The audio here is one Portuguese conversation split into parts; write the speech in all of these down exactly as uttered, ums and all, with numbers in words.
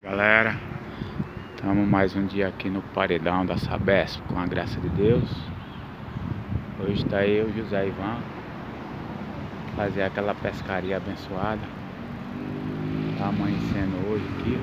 Galera, estamos mais um dia aqui no paredão da Sabesp, com a graça de Deus. Hoje está eu e José Ivan fazer aquela pescaria abençoada. Tá amanhecendo hoje aqui.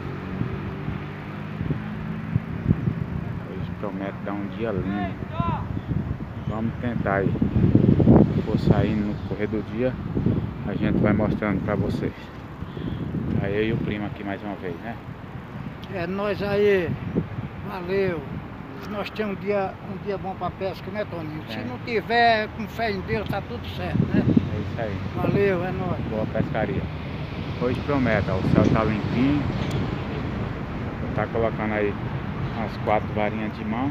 Hoje promete dar um dia lindo. Vamos tentar aí. Se for saindo no correr do dia, a gente vai mostrando para vocês. Aí eu e o primo aqui mais uma vez, né? É nós aí, valeu. Nós temos um dia, um dia bom para pesca, né, Toninho? É. Se não tiver com fé em Deus, tá tudo certo, né? É isso aí. Valeu, é nóis. Boa pescaria. Hoje promete, ó, o céu tá limpinho. Tá colocando aí umas quatro varinhas de mão.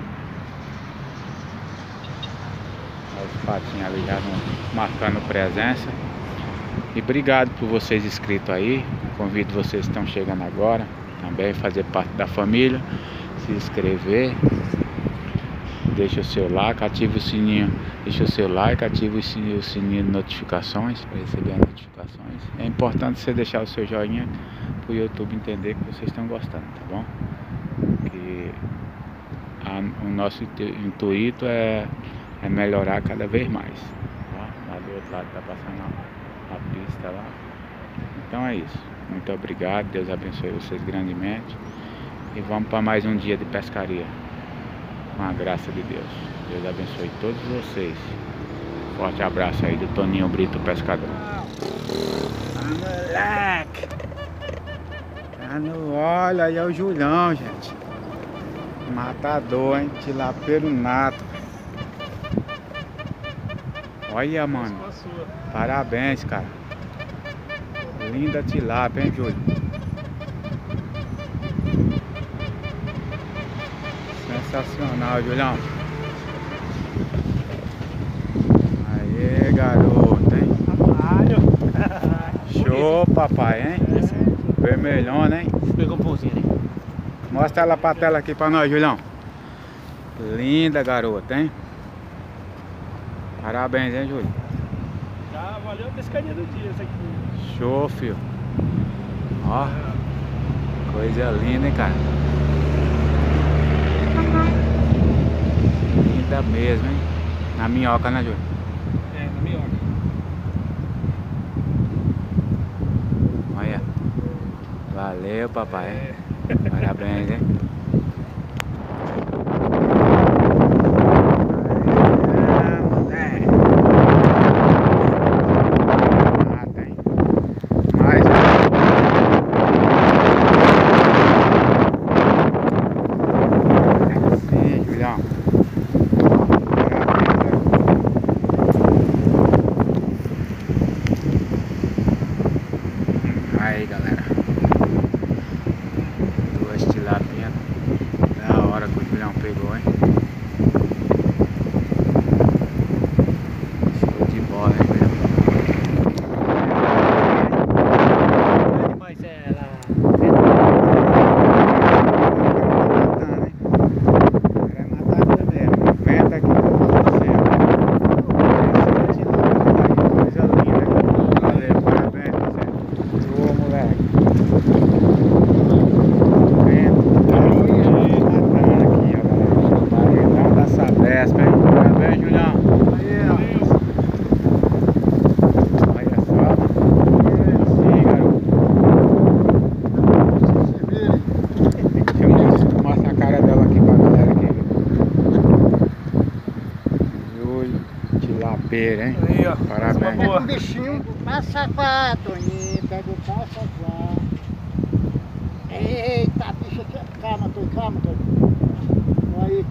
Os patinhos ali já não, marcando presença. E obrigado por vocês inscritos aí. Convido vocês que estão chegando agora também a fazer parte da família, se inscrever, deixa o seu like, ativa o sininho, deixa o seu like, ativa o sininho, o sininho de notificações para receber as notificações. É importante você deixar o seu joinha para o YouTube entender que vocês estão gostando, tá bom? Que a, o nosso intuito é, é melhorar cada vez mais. Tá? Lá do outro lado tá passando a, a pista lá. Então é isso. Muito obrigado, Deus abençoe vocês grandemente. E vamos para mais um dia de pescaria. Com a graça de Deus. Deus abençoe todos vocês. Forte abraço aí do Toninho Brito Pescador. Ah, moleque! Tá no óleo aí, é o Julião, gente. Matador, hein? Tilapeiro nato. Olha, mano. Parabéns, cara. Linda tilápia, hein, Júlio? Sensacional, Julião. Aê, garoto, hein? Show, papai, hein? Vermelhona, hein? Pegou um pãozinho, hein? Mostra ela pra tela aqui pra nós, Julião. Linda, garota, hein? Parabéns, hein, Júlio? Tá, valeu a pescaria do dia essa aqui. Show, filho. Ó, coisa linda, hein, cara? Linda mesmo, hein? Na minhoca, né, Júlio? É, na minhoca. Olha. Valeu, papai. É. Parabéns, hein? Aí, galera, duas tilapinhas da hora que o Julião pegou, hein? Show de bola, hein, Julião? Mas ela... Venta aqui pra você. Coisa linda. Valeu, parabéns, você. Boa, moleque. Venta aqui, ó, galera. Paredão da Sabesp, hein? Parabéns, Julião. Aí, ó. Olha só. Sim, garoto. Deixa eu mostrar a cara dela aqui pra galera aqui. Júlio, tilapeira, hein? Aí, ó. Parabéns. Boa. Um bichinho passa quatro, Toninho. Pega o passa quatro. Eita, bicho aqui. Calma, Toninho, calma, Toninho. Aí.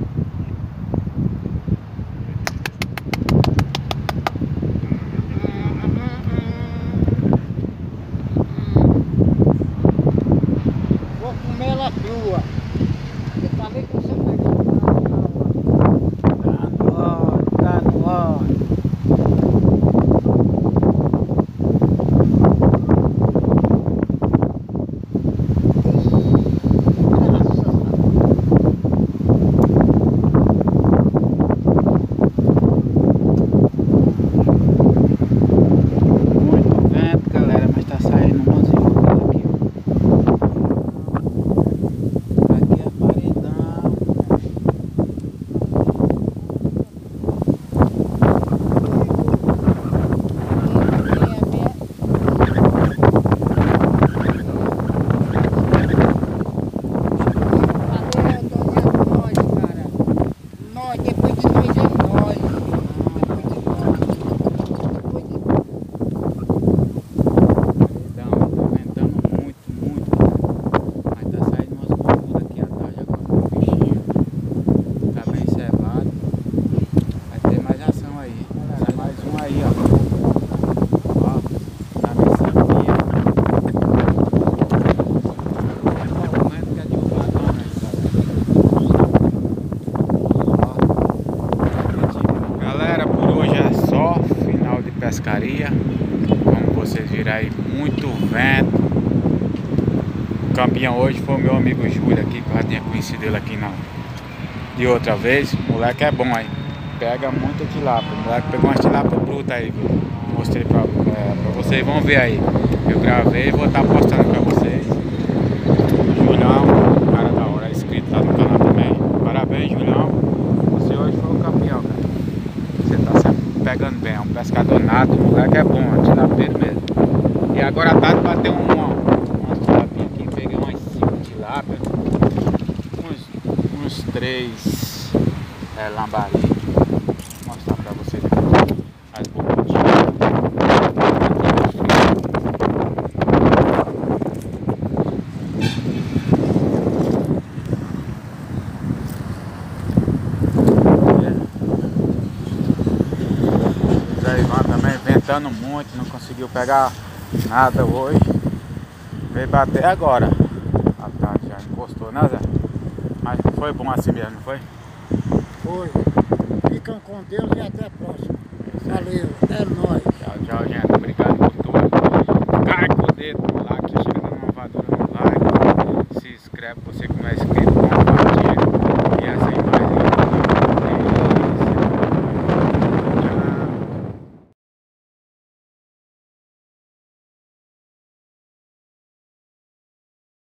Vou comer ela crua. Eu falei que você pegou. Tá no óleo, tá no óleo. Muito vento, galera, mas tá saindo umas e outras aqui, ó. pescaria. Como vocês viram aí, muito vento. O campeão hoje foi o meu amigo Júlio aqui, que eu já tinha conhecido ele aqui na... de outra vez. O moleque é bom aí, pega muita tilápia. O moleque pegou uma tilápia bruta aí, viu? Mostrei pra, é, pra vocês, vão ver aí. Eu gravei e vou estar postando pra vocês. Julião, cara da hora, é inscrito lá no canal também. Parabéns, Julião. Você hoje foi o campeão, cara. Você tá sempre pegando bem, é um pescador nato, o moleque é bom, é tilapeiro mesmo. E agora à tarde bateu um, umas tilapinhas aqui, peguei umas cinco tilápias, uns, uns três é, lambari. Vou mostrar pra vocês aqui as borboletinhas. Zé Ivan também ventando muito, não conseguiu pegar nada hoje. Veio bater agora. A tarde já encostou, né, Zé? Mas foi bom assim mesmo, não foi? Foi. Ficam com Deus e até a próxima. Valeu, é nóis. Tchau, tchau, gente. Obrigado por tudo. Carga o dedo no like, chega na inovadora no like. Se inscreve, você